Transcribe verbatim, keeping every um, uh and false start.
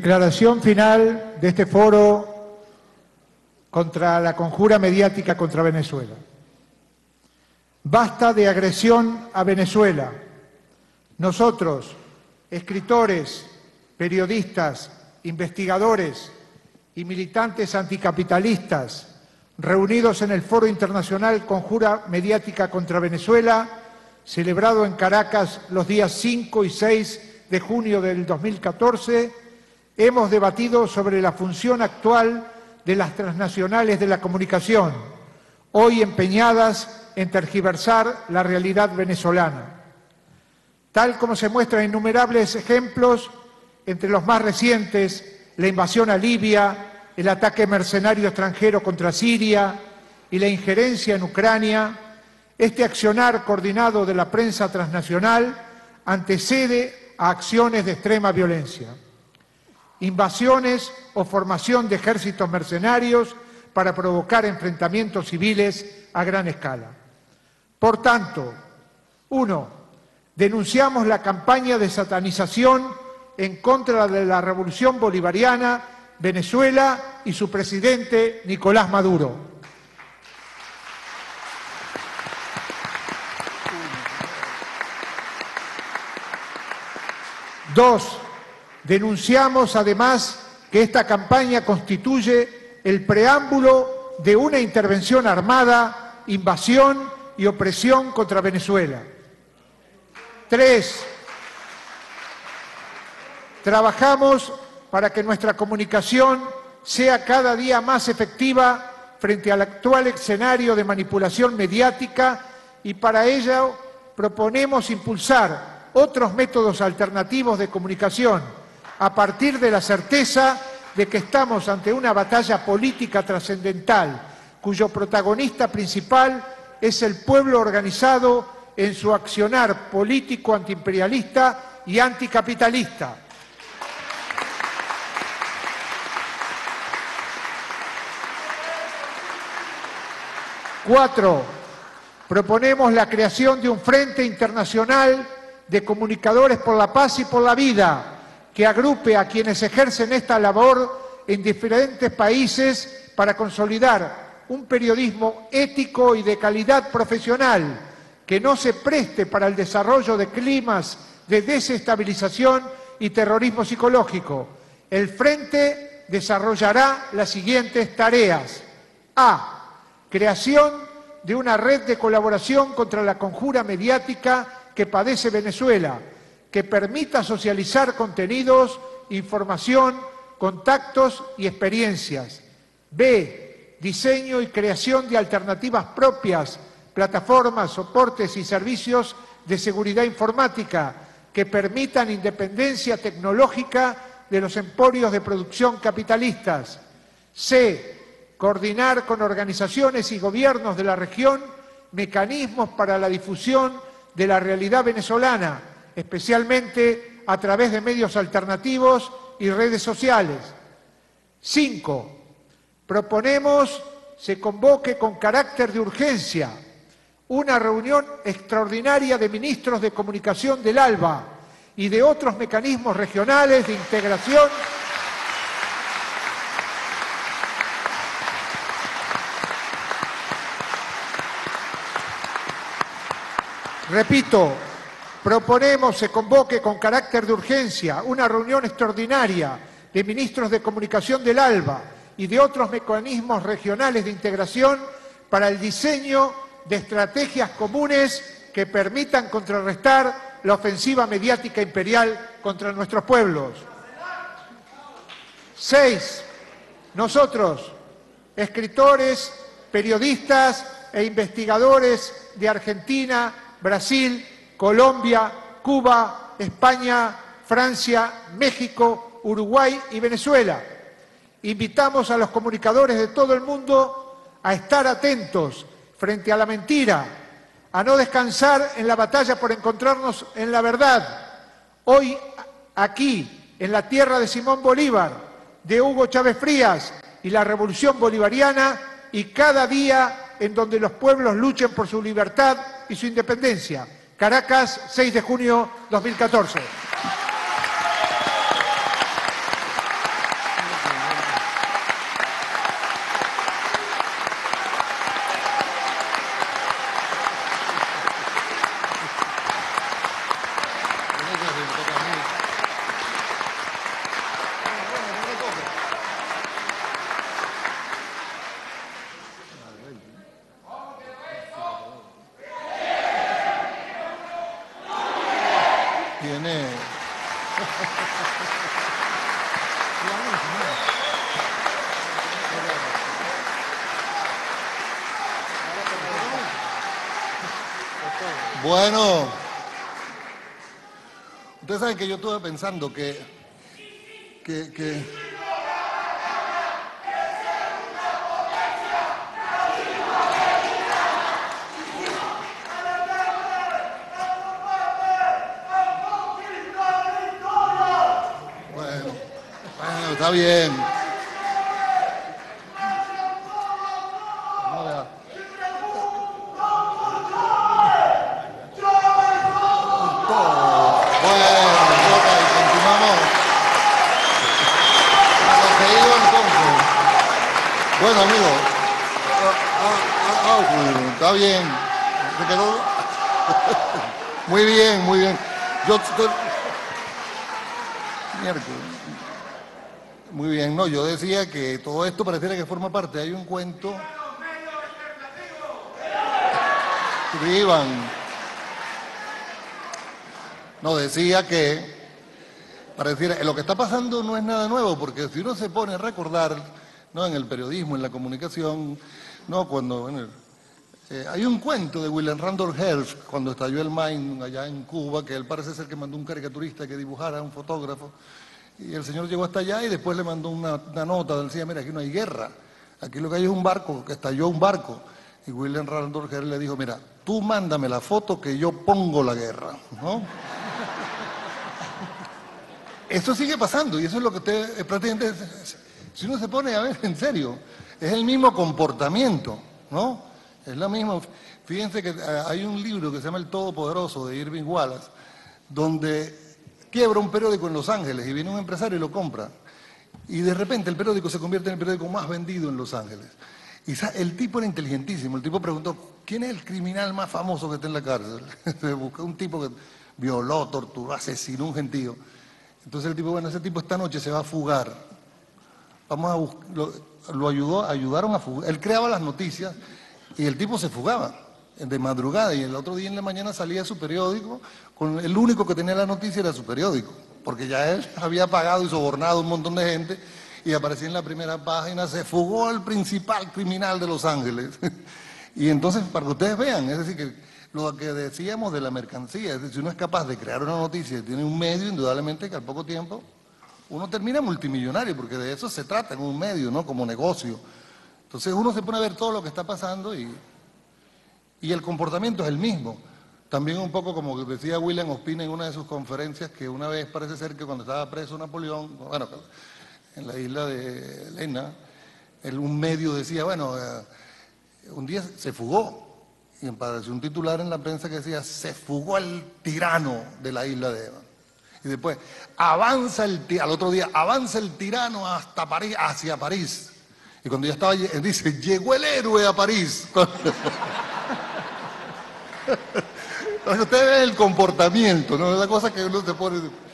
Declaración final de este foro contra la conjura mediática contra Venezuela. Basta de agresión a Venezuela. Nosotros, escritores, periodistas, investigadores y militantes anticapitalistas, reunidos en el Foro Internacional Conjura Mediática contra Venezuela, celebrado en Caracas los días cinco y seis de junio del dos mil catorce, hemos debatido sobre la función actual de las transnacionales de la comunicación, hoy empeñadas en tergiversar la realidad venezolana. Tal como se muestran innumerables ejemplos, entre los más recientes, la invasión a Libia, el ataque mercenario extranjero contra Siria y la injerencia en Ucrania, este accionar coordinado de la prensa transnacional antecede a acciones de extrema violencia. Invasiones o formación de ejércitos mercenarios para provocar enfrentamientos civiles a gran escala. Por tanto, uno, denunciamos la campaña de satanización en contra de la Revolución Bolivariana, Venezuela y su presidente Nicolás Maduro. Dos, denunciamos además que esta campaña constituye el preámbulo de una intervención armada, invasión y opresión contra Venezuela. Tres, trabajamos para que nuestra comunicación sea cada día más efectiva frente al actual escenario de manipulación mediática y para ello proponemos impulsar otros métodos alternativos de comunicación a partir de la certeza de que estamos ante una batalla política trascendental cuyo protagonista principal es el pueblo organizado en su accionar político antiimperialista y anticapitalista. Cuatro, proponemos la creación de un frente internacional de comunicadores por la paz y por la vida que agrupe a quienes ejercen esta labor en diferentes países para consolidar un periodismo ético y de calidad profesional que no se preste para el desarrollo de climas de desestabilización y terrorismo psicológico. El Frente desarrollará las siguientes tareas. A. Creación de una red de colaboración contra la conjura mediática que padece Venezuela, que permita socializar contenidos, información, contactos y experiencias. B. Diseño y creación de alternativas propias, plataformas, soportes y servicios de seguridad informática que permitan independencia tecnológica de los emporios de producción capitalistas. C. Coordinar con organizaciones y gobiernos de la región mecanismos para la difusión de la realidad venezolana, especialmente a través de medios alternativos y redes sociales. Cinco. Proponemos se convoque con carácter de urgencia una reunión extraordinaria de ministros de comunicación del ALBA y de otros mecanismos regionales de integración Repito, proponemos se convoque con carácter de urgencia una reunión extraordinaria de ministros de comunicación del ALBA y de otros mecanismos regionales de integración para el diseño de estrategias comunes que permitan contrarrestar la ofensiva mediática imperial contra nuestros pueblos. Seis, nosotros, escritores, periodistas e investigadores de Argentina, Brasil, Colombia, Cuba, España, Francia, México, Uruguay y Venezuela. Invitamos a los comunicadores de todo el mundo a estar atentos frente a la mentira, a no descansar en la batalla por encontrarnos en la verdad. Hoy, aquí, en la tierra de Simón Bolívar, de Hugo Chávez Frías y la Revolución Bolivariana, y cada día en donde los pueblos luchen por su libertad y su independencia. Caracas, seis de junio de dos mil catorce. Bueno, ustedes saben que yo estuve pensando que, que, que bueno, bueno, está bien. No, vea. Todo. Bueno, ok, continuamos. A lo que iba entonces. Bueno, amigos. Ah, ah, ah, ah, está bien. Se quedó. Muy bien, muy bien. Yo estoy... Miércoles. Muy bien, no, yo decía que todo esto pareciera que forma parte. Hay un cuento. Escriban. No, decía que pareciera, lo que está pasando no es nada nuevo, porque si uno se pone a recordar, ¿no?, en el periodismo, en la comunicación, no, cuando bueno, eh, hay un cuento de William Randolph Hearst cuando estalló el Maine allá en Cuba, que él parece ser que mandó un caricaturista que dibujara, un fotógrafo, y el señor llegó hasta allá y después le mandó una, una nota, decía, mira, aquí no hay guerra, aquí lo que hay es un barco, que estalló un barco. Y William Randolph Hearst le dijo, mira, tú mándame la foto que yo pongo la guerra, ¿no? Esto sigue pasando y eso es lo que usted prácticamente, si uno se pone a ver en serio, es el mismo comportamiento, ¿no? Es la misma. Fíjense que hay un libro que se llama El Todopoderoso de Irving Wallace, donde quiebra un periódico en Los Ángeles y viene un empresario y lo compra. Y de repente el periódico se convierte en el periódico más vendido en Los Ángeles. Y el tipo era inteligentísimo, el tipo preguntó, ¿quién es el criminal más famoso que está en la cárcel? Se buscó un tipo que violó, torturó, asesinó un gentío. Entonces el tipo, bueno, ese tipo esta noche se va a fugar. Vamos a buscar, lo, lo ayudó, ayudaron a fugar. Él creaba las noticias y el tipo se fugaba de madrugada y el otro día en la mañana salía su periódico, con el único que tenía la noticia era su periódico, porque ya él había pagado y sobornado a un montón de gente y aparecía en la primera página, se fugó el principal criminal de Los Ángeles. Y entonces, para que ustedes vean, es decir, que lo que decíamos de la mercancía, es decir, si uno es capaz de crear una noticia y tiene un medio, indudablemente que al poco tiempo uno termina multimillonario, porque de eso se trata en un medio, ¿no? Como negocio. Entonces uno se pone a ver todo lo que está pasando y, y el comportamiento es el mismo. También un poco como decía William Ospina en una de sus conferencias, que una vez parece ser que cuando estaba preso Napoleón, bueno, en la isla de Elena, él, un medio decía, bueno, eh, un día se fugó. Y apareció un titular en la prensa que decía, se fugó el tirano de la isla de Eva. Y después, avanza el al otro día, avanza el tirano hasta París, hacia París. Y cuando ya estaba, dice, llegó el héroe a París. Entonces usted ve el comportamiento, ¿no? Es la cosa que uno se pone...